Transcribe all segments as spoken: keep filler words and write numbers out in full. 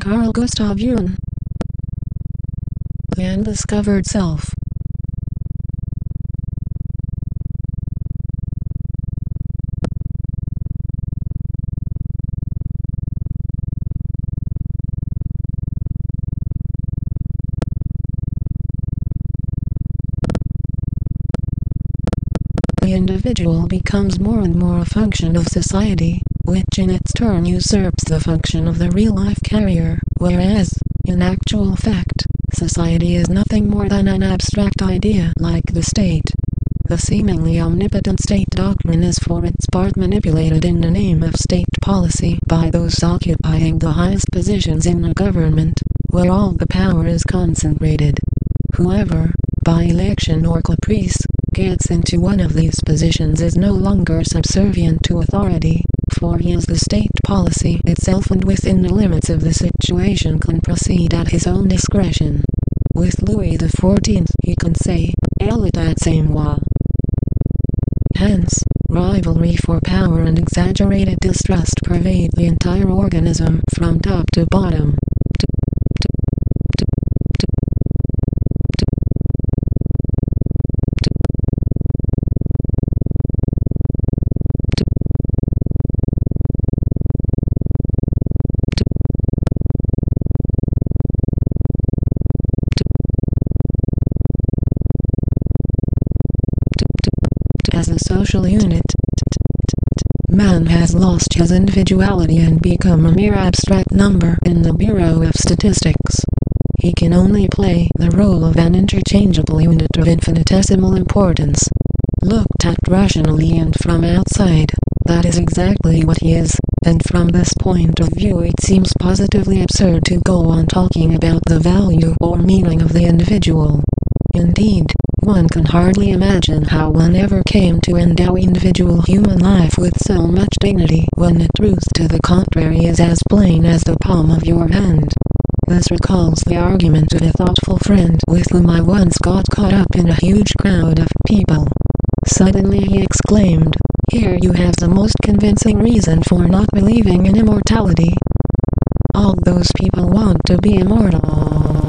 Carl Gustav Jung. The Undiscovered Self. The individual becomes more and more a function of society, which in its turn usurps the function of the real-life carrier, whereas, in actual fact, society is nothing more than an abstract idea like the state. The seemingly omnipotent state doctrine is for its part manipulated in the name of state policy by those occupying the highest positions in the government, where all the power is concentrated. Whoever, by election or caprice, gets into one of these positions is no longer subservient to authority, for he is the state policy itself and within the limits of the situation can proceed at his own discretion. With Louis the fourteenth he can say, "État c'est moi." Hence, rivalry for power and exaggerated distrust pervade the entire organism from top to bottom. As a social unit, man has lost his individuality and become a mere abstract number in the Bureau of Statistics. He can only play the role of an interchangeable unit of infinitesimal importance. Looked at rationally and from outside, that is exactly what he is, and from this point of view it seems positively absurd to go on talking about the value or meaning of the individual. Indeed, one can hardly imagine how one ever came to endow individual human life with so much dignity when the truth to the contrary is as plain as the palm of your hand. This recalls the argument of a thoughtful friend with whom I once got caught up in a huge crowd of people. Suddenly he exclaimed, "Here you have the most convincing reason for not believing in immortality. All those people want to be immortal."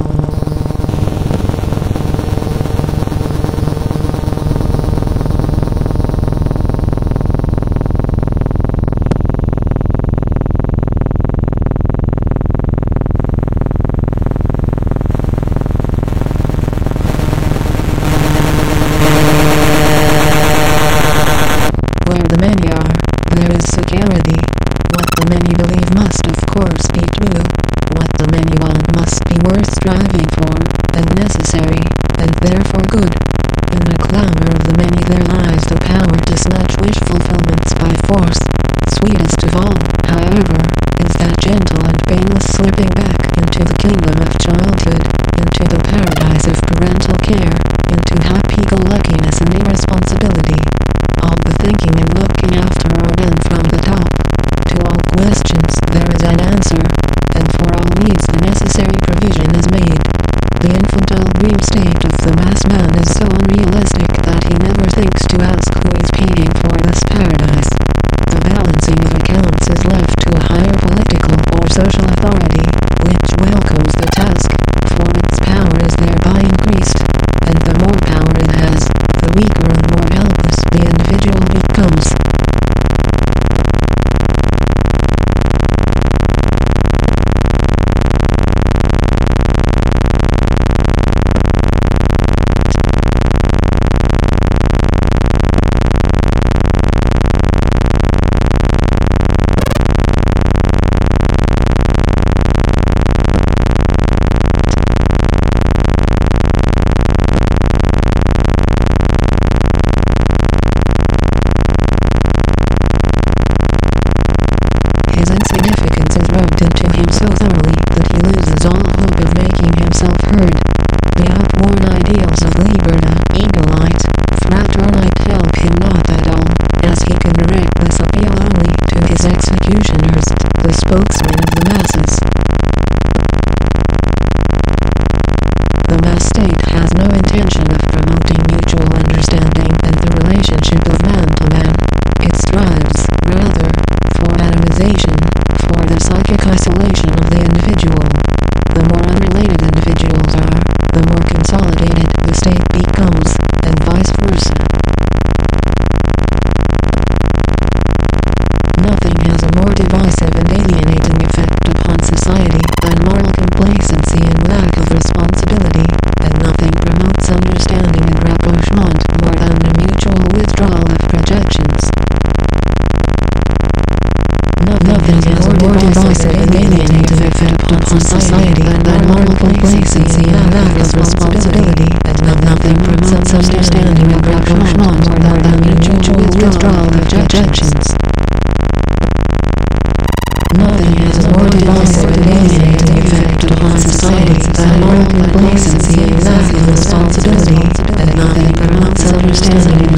Where the many are, there is security. What the many believe must of course be true. What the many want must be worth striving for, and necessary, and therefore good. In the clamor of the many there lies the power to snatch wish fulfillments by force. Sweetest of all, however, is that gentle and painless slipping back into the kingdom of childhood, into the paradise of parental care, into happy-go-luckiness and irresponsibility. All the thinking and looking after are done from the top. To all questions there is an answer, and for all needs the necessary provision is made. The infantile dream state of the mass man is so unrealistic that he never thinks to ask who is paying for this paradise. The balancing of accounts is left to a higher political or social authority, which welcomes the task, for its power is thereby increased, and the more power it has, the weaker and more helpless the individual becomes. Nothing promotes understanding and rapprochement more than the mutual withdrawal of judgments. Nothing has a more divisive and alienating effect upon society than moral complacency and lack of responsibility, and nothing promotes understanding